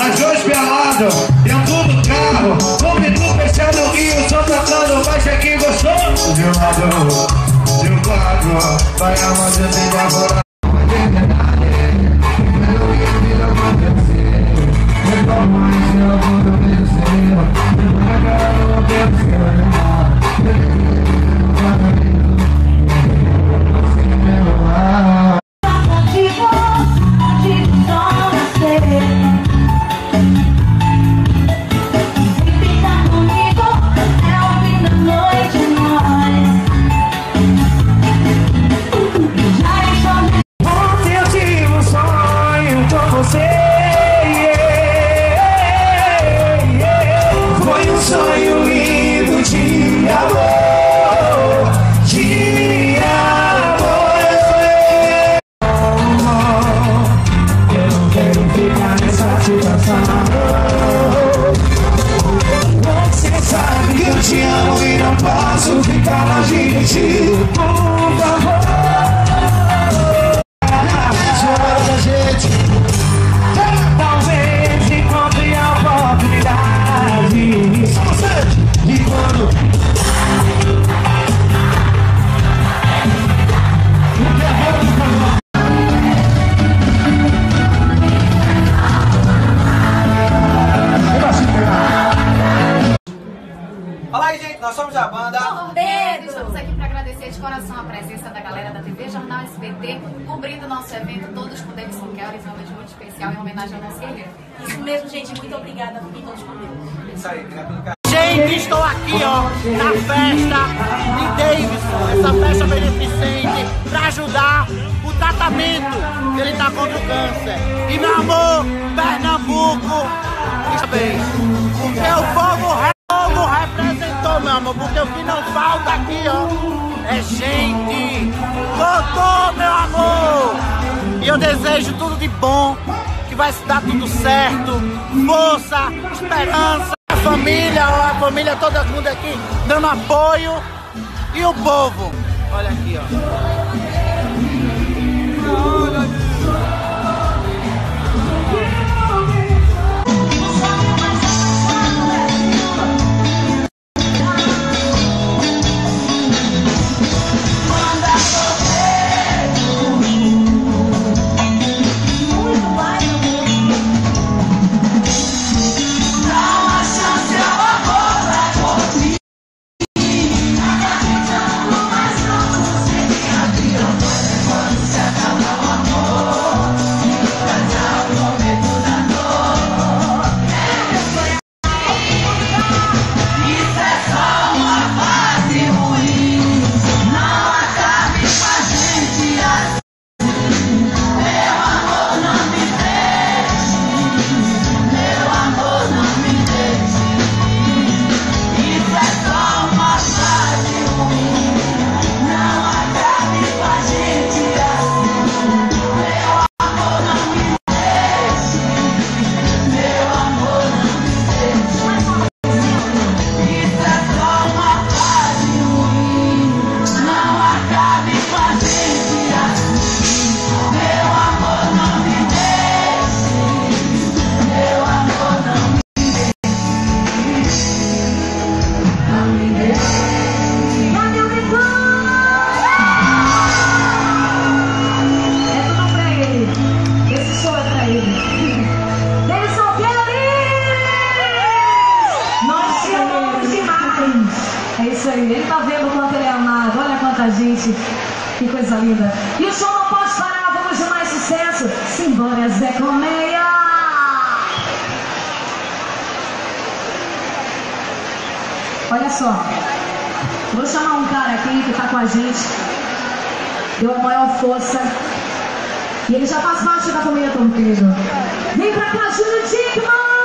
Nós dois pelados, dentro do carro, com vidro fechado e o som tocando, mas é que gostou. De um lado, de um quadro, vai aonde eu tenho agora. Você sabe que eu te amo e não posso ficar longe de ti. Por favor, gente, talvez encontre a oportunidade de quando Fala aí, gente, nós somos a banda Torpedo! Estamos aqui para agradecer de coração a presença da galera da TV Jornal SBT, cobrindo o nosso evento, todos com Davidson Kelly, uma noite muito especial em homenagem ao nosso guerreiro. Isso mesmo, gente, muito obrigada por todos com Deus. Isso aí, obrigado pelo carinho. Gente, estou aqui, ó, na festa de Davidson, essa festa beneficente para ajudar o tratamento que ele tá contra o câncer. E meu amor, Pernambuco, parabéns, porque o povo representou, meu amor, porque o que não falta aqui, ó, é gente. Voltou, meu amor! E eu desejo tudo de bom, que vai se dar tudo certo, força, esperança. A família, todo mundo aqui dando apoio e o povo, olha aqui, ó. É isso aí, ele tá vendo quanto ele é amado, olha quanta gente, que coisa linda. E o show não pode parar, vamos de mais sucesso. Simbora, Zé Colmeia! Olha só, vou chamar um cara aqui que tá com a gente, deu a maior força, e ele já faz parte da família Torpedo. Vem pra cá, Júlio Dickman!